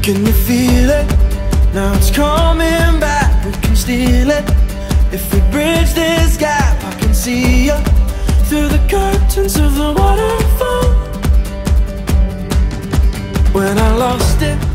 Can you feel it? Now it's coming back, we can steal it. If we bridge this gap, I can see you through the curtains of the waterfall. When I lost it,